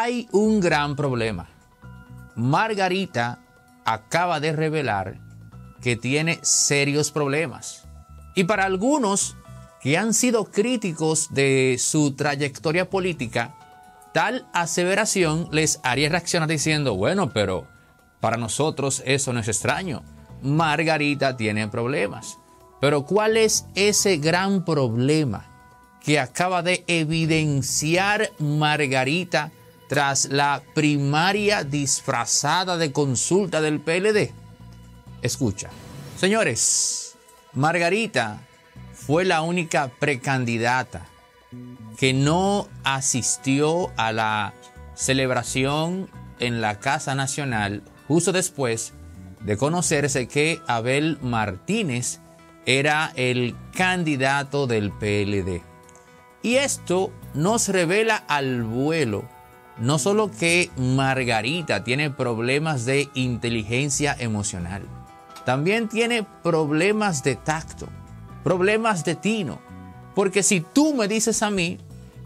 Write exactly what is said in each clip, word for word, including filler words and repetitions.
hay un gran problema. Margarita acaba de revelar que tiene serios problemas. Y para algunos que han sido críticos de su trayectoria política, tal aseveración les haría reaccionar diciendo, bueno, pero para nosotros eso no es extraño. Margarita tiene problemas. Pero ¿cuál es ese gran problema que acaba de evidenciar Margarita tras la primaria disfrazada de consulta del P L D? Escucha. Señores, Margarita fue la única precandidata que no asistió a la celebración en la Casa Nacional justo después de conocerse que Abel Martínez era el candidato del P L D. Y esto nos revela al vuelo no solo que Margarita tiene problemas de inteligencia emocional, también tiene problemas de tacto, problemas de tino. Porque si tú me dices a mí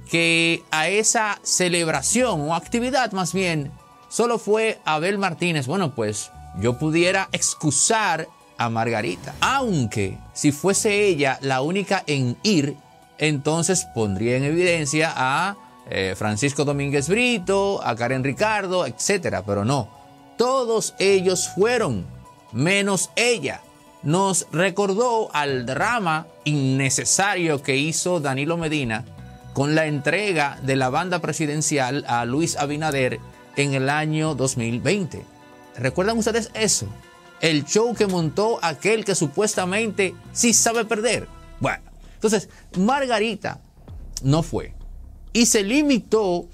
que a esa celebración o actividad más bien solo fue Abel Martínez, bueno, pues yo pudiera excusar a Margarita. Aunque si fuese ella la única en ir, entonces pondría en evidencia a eh, Francisco Domínguez Brito, a Karen Ricardo, etcétera. Pero no, todos ellos fueron, menos ella. Nos recordó al drama innecesario que hizo Danilo Medina con la entrega de la banda presidencial a Luis Abinader en el año dos mil veinte. ¿Recuerdan ustedes eso? El show que montó aquel que supuestamente sí sabe perder. Bueno, entonces Margarita no fue y se limitó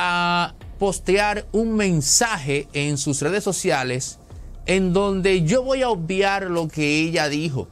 a postear un mensaje en sus redes sociales en donde yo voy a obviar lo que ella dijo,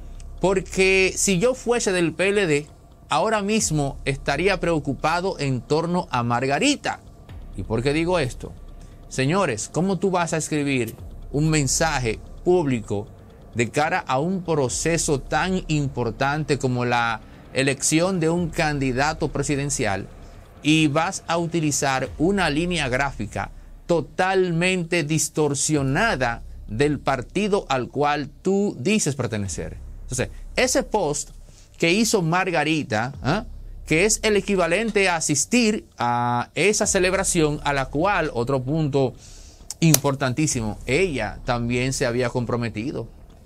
porque si yo fuese del P L D, ahora mismo estaría preocupado en torno a Margarita. ¿Y por qué digo esto? Señores, ¿cómo tú vas a escribir un mensaje público de cara a un proceso tan importante como la elección de un candidato presidencial y vas a utilizar una línea gráfica totalmente distorsionada del partido al cual tú dices pertenecer? Entonces, ese post que hizo Margarita, ¿eh? que es el equivalente a asistir a esa celebración a la cual, otro punto importantísimo, ella también se había comprometido.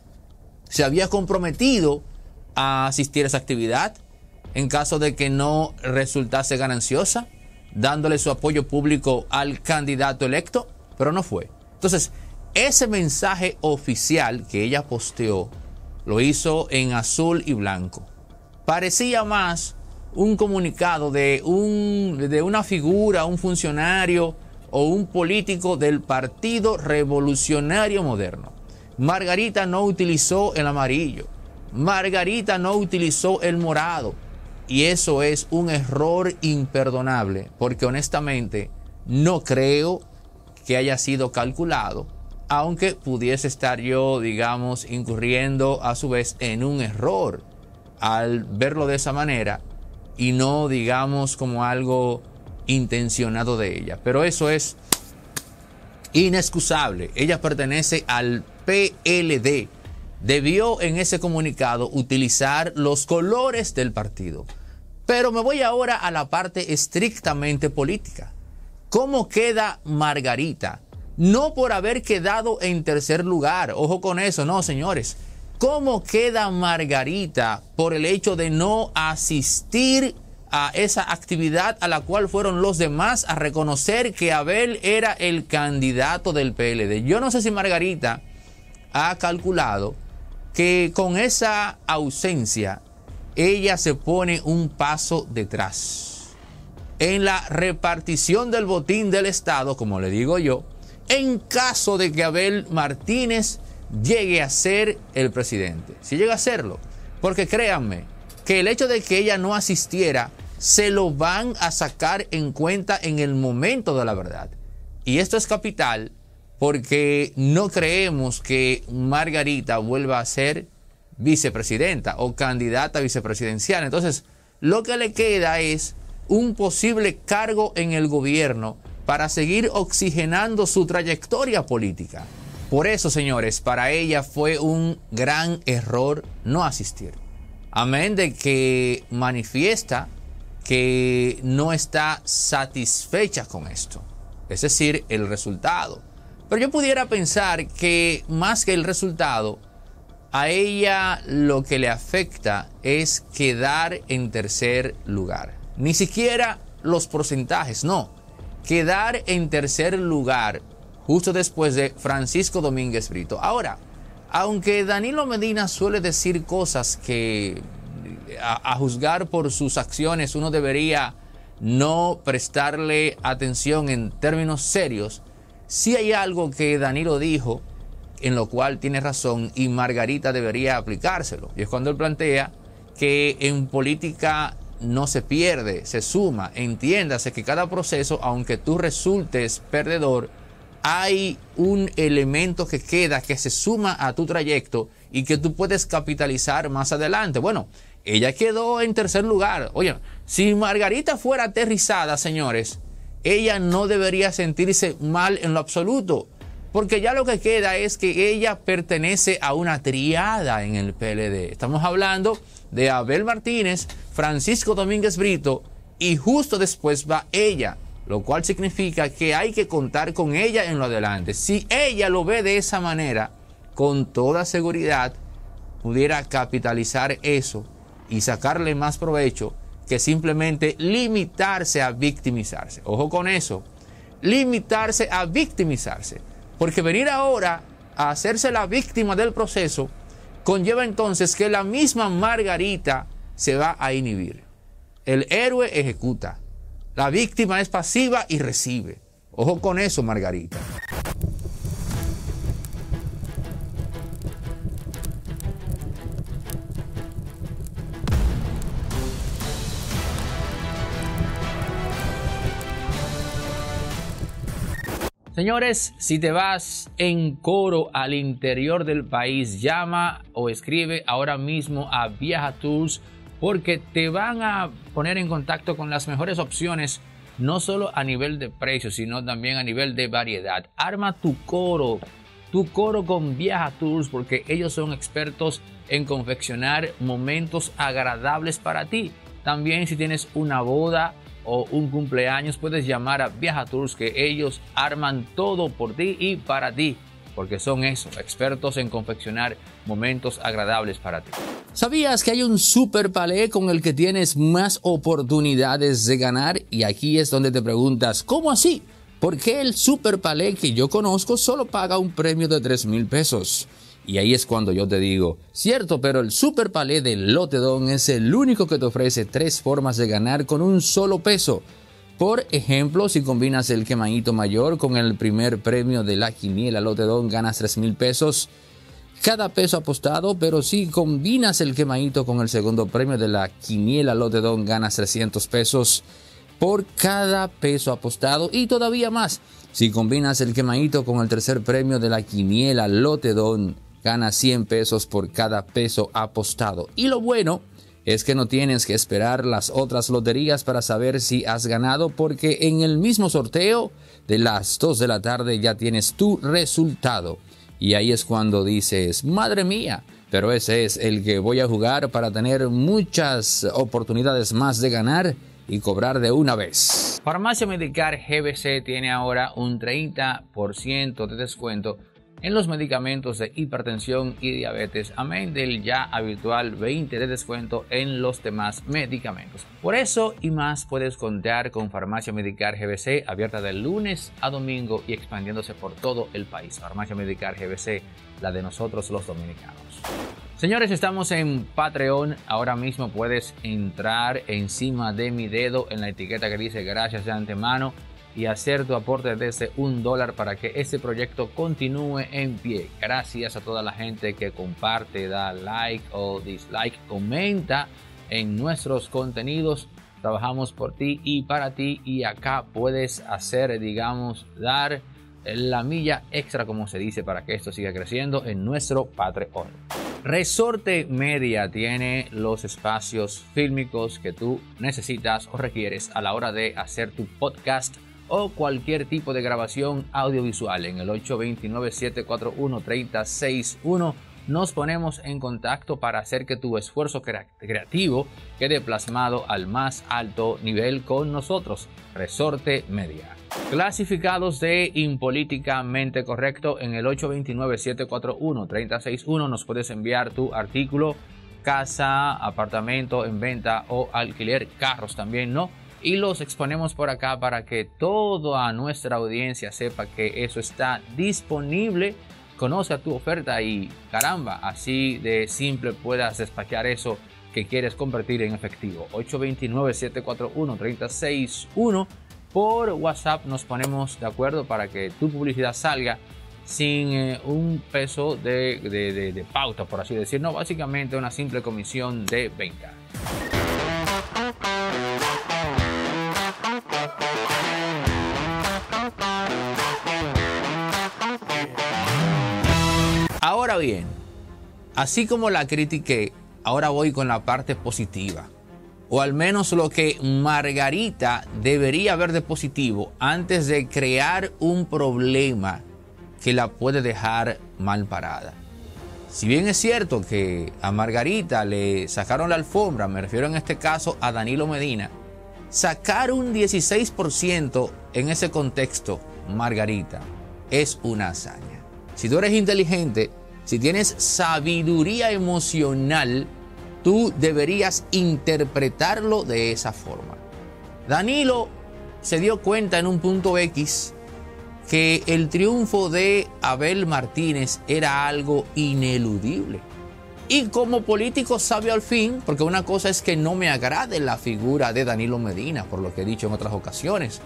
Se había comprometido a asistir a esa actividad en caso de que no resultase gananciosa, dándole su apoyo público al candidato electo, pero no fue. Entonces, ese mensaje oficial que ella posteó, lo hizo en azul y blanco. Parecía más un comunicado de, un, de una figura, un funcionario o un político del Partido Revolucionario Moderno. Margarita no utilizó el amarillo. Margarita no utilizó el morado. Y eso es un error imperdonable, porque honestamente no creo que haya sido calculado, aunque pudiese estar yo, digamos, incurriendo a su vez en un error al verlo de esa manera y no, digamos, como algo intencionado de ella. Pero eso es inexcusable. Ella pertenece al P L D. Debió en ese comunicado utilizar los colores del partido. Pero me voy ahora a la parte estrictamente política. ¿Cómo queda Margarita? No por haber quedado en tercer lugar. Ojo con eso, no, señores. ¿Cómo queda Margarita por el hecho de no asistir a esa actividad a la cual fueron los demás a reconocer que Abel era el candidato del P L D? Yo no sé si Margarita ha calculado que con esa ausencia ella se pone un paso detrás en la repartición del botín del Estado, como le digo yo, en caso de que Abel Martínez llegue a ser el presidente. Si llega a serlo, porque créanme que el hecho de que ella no asistiera se lo van a sacar en cuenta en el momento de la verdad. Y esto es capital, porque no creemos que Margarita vuelva a ser vicepresidenta o candidata vicepresidencial. Entonces, lo que le queda es un posible cargo en el gobierno para seguir oxigenando su trayectoria política. Por eso, señores, para ella fue un gran error no asistir. Amén de que manifiesta que no está satisfecha con esto, es decir, el resultado. Pero yo pudiera pensar que más que el resultado, a ella lo que le afecta es quedar en tercer lugar. Ni siquiera los porcentajes, no. Quedar en tercer lugar justo después de Francisco Domínguez Brito. Ahora, aunque Danilo Medina suele decir cosas que a, a juzgar por sus acciones uno debería no prestarle atención en términos serios, sí hay algo que Danilo dijo en lo cual tiene razón y Margarita debería aplicárselo. Y es cuando él plantea que en política no se pierde, se suma. Entiéndase que cada proceso, aunque tú resultes perdedor, hay un elemento que queda, que se suma a tu trayecto y que tú puedes capitalizar más adelante. Bueno, ella quedó en tercer lugar. Oye, si Margarita fuera aterrizada, señores, ella no debería sentirse mal en lo absoluto, porque ya lo que queda es que ella pertenece a una triada en el P L D. Estamos hablando de Abel Martínez, Francisco Domínguez Brito y justo después va ella, lo cual significa que hay que contar con ella en lo adelante. Si ella lo ve de esa manera, con toda seguridad pudiera capitalizar eso y sacarle más provecho que simplemente limitarse a victimizarse. Ojo con eso, limitarse a victimizarse, porque venir ahora a hacerse la víctima del proceso conlleva entonces que la misma Margarita se va a inhibir. El héroe ejecuta, la víctima es pasiva y recibe. Ojo con eso, Margarita. Señores, si te vas en coro al interior del país, llama o escribe ahora mismo a Viaja Tours, porque te van a poner en contacto con las mejores opciones, no solo a nivel de precio, sino también a nivel de variedad. Arma tu coro, tu coro con Viaja Tours, porque ellos son expertos en confeccionar momentos agradables para ti. También si tienes una boda o un cumpleaños, puedes llamar a Viaja Tours, que ellos arman todo por ti y para ti, porque son eso, expertos en confeccionar momentos agradables para ti. ¿Sabías que hay un super palé con el que tienes más oportunidades de ganar? Y aquí es donde te preguntas, ¿cómo así? ¿Por qué el super palé que yo conozco solo paga un premio de tres mil pesos? Y ahí es cuando yo te digo, cierto, pero el super palé de Lotedon es el único que te ofrece tres formas de ganar con un solo peso. Por ejemplo, si combinas el quemadito mayor con el primer premio de la quiniela Lotedon, ganas tres mil pesos cada peso apostado, pero si combinas el quemadito con el segundo premio de la quiniela Lotedon, ganas trescientos pesos por cada peso apostado y todavía más. Si combinas el quemadito con el tercer premio de la quiniela Lotedon, ganas cien pesos por cada peso apostado. Y lo bueno es que no tienes que esperar las otras loterías para saber si has ganado, porque en el mismo sorteo de las dos de la tarde ya tienes tu resultado. Y ahí es cuando dices, madre mía, pero ese es el que voy a jugar para tener muchas oportunidades más de ganar y cobrar de una vez. Farmacia Medicar G B C tiene ahora un treinta por ciento de descuento en los medicamentos de hipertensión y diabetes, amén del ya habitual veinte por ciento de descuento en los demás medicamentos. Por eso y más puedes contar con Farmacia Medicar G B C, abierta de lunes a domingo y expandiéndose por todo el país. Farmacia Medicar G B C, la de nosotros los dominicanos. Señores, estamos en Patreon. Ahora mismo puedes entrar encima de mi dedo en la etiqueta que dice gracias de antemano y hacer tu aporte desde un dólar para que este proyecto continúe en pie. Gracias a toda la gente que comparte, da like o dislike, comenta en nuestros contenidos. Trabajamos por ti y para ti, y acá puedes hacer, digamos, dar la milla extra, como se dice, para que esto siga creciendo en nuestro Patreon. Resorte Media tiene los espacios fílmicos que tú necesitas o requieres a la hora de hacer tu podcast o cualquier tipo de grabación audiovisual. En el ocho dos nueve, siete cuatro uno, tres cero seis uno nos ponemos en contacto para hacer que tu esfuerzo creativo quede plasmado al más alto nivel con nosotros, Resorte Media. Clasificados de Impolíticamente Correcto. En el ocho dos nueve, siete cuatro uno, tres cero seis uno nos puedes enviar tu artículo, casa, apartamento en venta o alquiler, carros también, ¿no? Y los exponemos por acá para que toda nuestra audiencia sepa que eso está disponible. Conozca tu oferta y caramba, así de simple puedas despachar eso que quieres convertir en efectivo. ocho dos nueve, siete cuatro uno, tres cero seis uno. Por WhatsApp nos ponemos de acuerdo para que tu publicidad salga sin eh, un peso de, de, de, de pauta, por así decirlo. No, básicamente una simple comisión de venta. Ahora bien, así como la critiqué, ahora voy con la parte positiva. O al menos lo que Margarita debería ver de positivo antes de crear un problema que la puede dejar mal parada. Si bien es cierto que a Margarita le sacaron la alfombra, me refiero en este caso a Danilo Medina, sacar un dieciséis por ciento en ese contexto, Margarita, es una hazaña. Si tú eres inteligente, si tienes sabiduría emocional, tú deberías interpretarlo de esa forma. Danilo se dio cuenta en un punto X que el triunfo de Abel Martínez era algo ineludible. Y como político sabio al fin, porque una cosa es que no me agrade la figura de Danilo Medina, por lo que he dicho en otras ocasiones,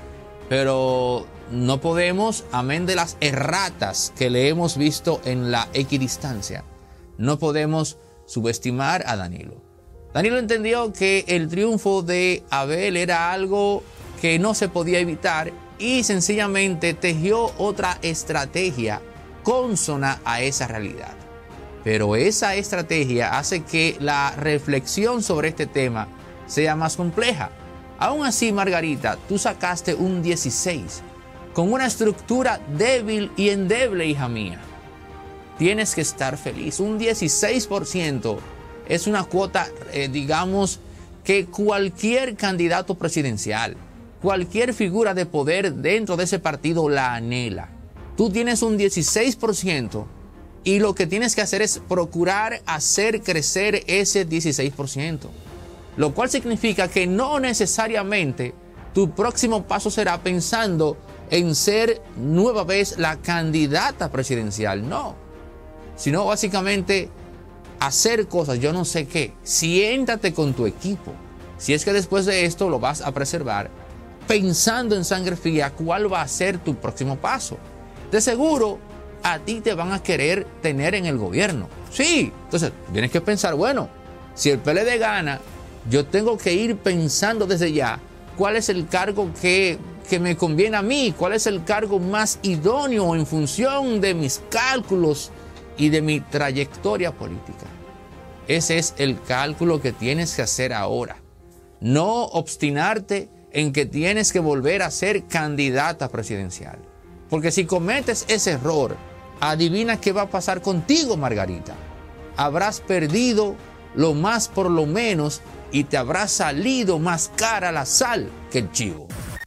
pero no podemos, amén de las erratas que le hemos visto en la equidistancia, no podemos subestimar a Danilo. Danilo entendió que el triunfo de Abel era algo que no se podía evitar y sencillamente tejió otra estrategia consona a esa realidad. Pero esa estrategia hace que la reflexión sobre este tema sea más compleja. Aún así, Margarita, tú sacaste un dieciséis con una estructura débil y endeble, hija mía. Tienes que estar feliz. Un dieciséis por ciento es una cuota, eh, digamos, que cualquier candidato presidencial, cualquier figura de poder dentro de ese partido la anhela. Tú tienes un dieciséis por ciento y lo que tienes que hacer es procurar hacer crecer ese dieciséis por ciento. Lo cual significa que no necesariamente tu próximo paso será pensando en ser nueva vez la candidata presidencial. No. Sino básicamente hacer cosas, yo no sé qué. Siéntate con tu equipo. Si es que después de esto lo vas a preservar, pensando en sangre fría cuál va a ser tu próximo paso. De seguro, a ti te van a querer tener en el gobierno. Sí, entonces tienes que pensar, bueno, si el P L D gana, yo tengo que ir pensando desde ya cuál es el cargo que, que me conviene a mí, cuál es el cargo más idóneo en función de mis cálculos y de mi trayectoria política. Ese es el cálculo que tienes que hacer ahora. No obstinarte en que tienes que volver a ser candidata presidencial. Porque si cometes ese error, adivina qué va a pasar contigo, Margarita. Habrás perdido lo más por lo menos y te habrá salido más cara la sal que el chivo.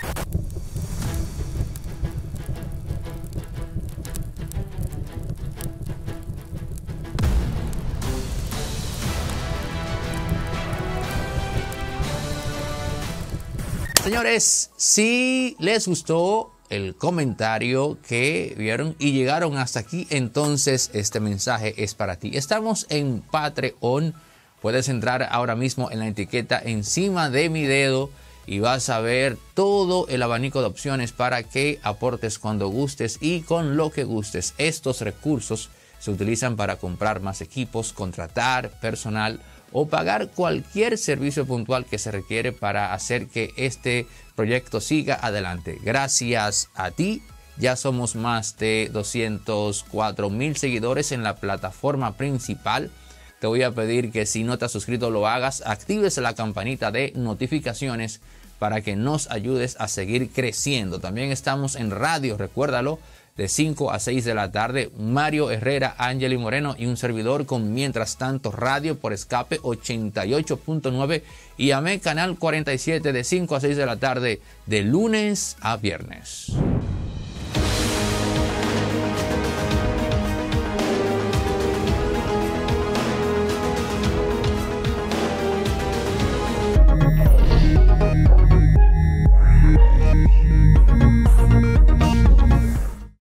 Señores, si les gustó el comentario que vieron y llegaron hasta aquí, entonces este mensaje es para ti. Estamos en Patreon. Puedes entrar ahora mismo en la etiqueta encima de mi dedo y vas a ver todo el abanico de opciones para que aportes cuando gustes y con lo que gustes. Estos recursos se utilizan para comprar más equipos, contratar personal o pagar cualquier servicio puntual que se requiere para hacer que este proyecto siga adelante. Gracias a ti, ya somos más de doscientos cuatro mil seguidores en la plataforma principal. Te voy a pedir que si no te has suscrito lo hagas, actives la campanita de notificaciones para que nos ayudes a seguir creciendo. También estamos en radio, recuérdalo, de cinco a seis de la tarde. Mario Herrera, Ángel Moreno y un servidor con Mientras Tanto Radio por Escape ochenta y ocho punto nueve y A M E Canal cuarenta y siete de cinco a seis de la tarde de lunes a viernes.